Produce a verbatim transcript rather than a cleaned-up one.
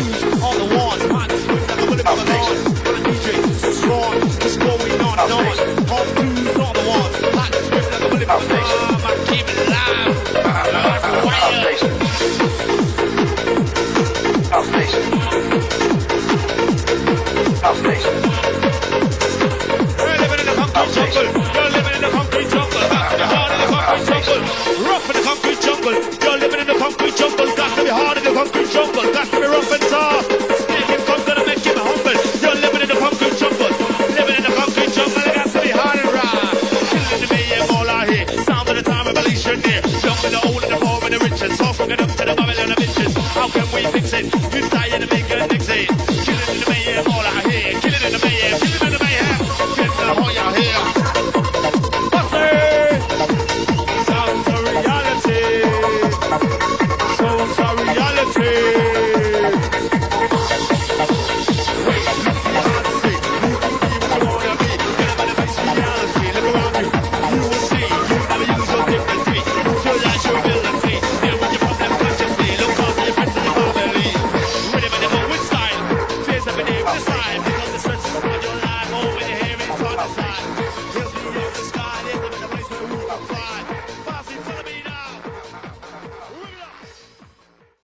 tunes on the walls. Man, it's like a bullet on the lawn. Man, D J, so strong, just going on and on. Home tunes on the walls. Man, it's like a bullet on the lawn. Man, keep it alive. Outstation. Outstation. Outstation. We're living in the concrete jungle. You're living in the concrete jungle. Got to be hard in the concrete jungle. Rough in the concrete jungle. You're living in the concrete jungle. Got to be hard in the concrete jungle. Got to be rough.